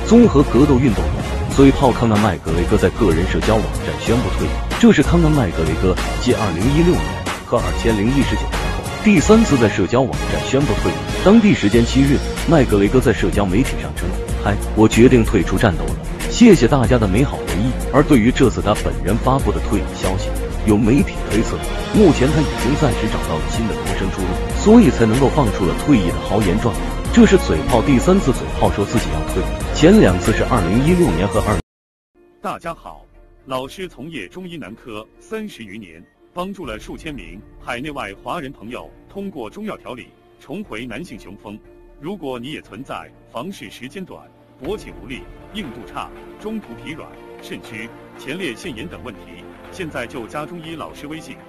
综合格斗运动员，嘴炮康纳麦格雷戈在个人社交网站宣布退役。这是康纳麦格雷戈继2016年和2019年后第3次在社交网站宣布退役。当地时间7日，麦格雷戈在社交媒体上称：“嗨，我决定退出战斗了，谢谢大家的美好回忆。”而对于这次他本人发布的退役消息，有媒体推测，目前他已经暂时找到了新的谋生出路，所以才能够放出了退役的豪言壮语。这是嘴炮第3次嘴炮说自己要退，前2次是2016年和大家好，老师从业中医男科30余年，帮助了数千名海内外华人朋友通过中药调理重回男性雄风。如果你也存在房事时间短、勃起无力、硬度差、中途疲软、肾虚、前列腺炎等问题，现在就加中医老师微信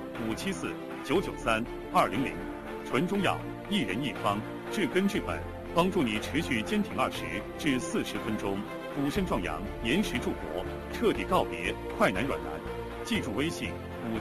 574-993-200，纯中药，一人一方，治根治本，帮助你持续坚挺20至40分钟，补肾壮阳，延时助勃，彻底告别快男软男。记住微信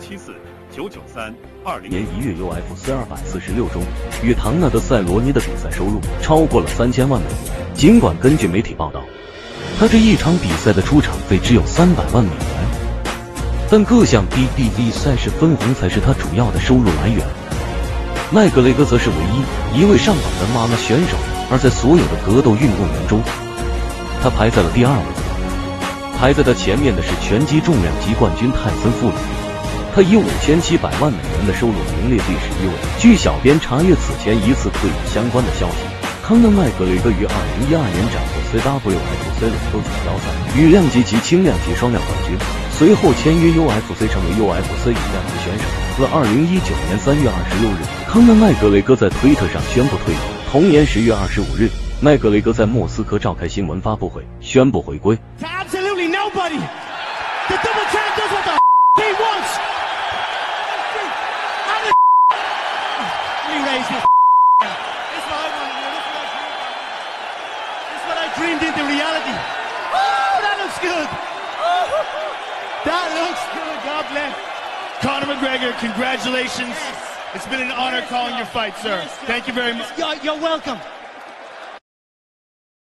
574-993-200。 年1月 UFC 246中与唐纳德·塞罗尼的比赛收入超过了3000万美元。尽管根据媒体报道，他这一场比赛的出场费只有300万美元，但各项 BBV 赛事分红才是他主要的收入来源。麦格雷戈则是唯一一位上榜的妈妈选手，而在所有的格斗运动员中，他排在了第2位。排在他前面的是拳击重量级冠军泰森·富里，他以5700万美元的收入名列第11位。据小编查阅此前一次退役相关的消息，康纳麦格雷戈于2012年斩获 CWFC 两斗锦标赛与量级及轻量级双料冠军，随后签约 UFC 成为 UFC 以量级选手。自2019年3月26日，康纳麦格雷戈在推特上宣布退役。同年10月25日，麦格雷戈在莫斯科召开新闻发布会，宣布回归。 Absolutely nobody. The double champ does what the he wants. He raised his This is what I wanted to do. This is what I dreamed into reality. Oh, that looks good. That looks good. God bless. Conor McGregor, congratulations. Yes. It's been an honor calling your fight, sir. Yes, Thank you very much. You're welcome.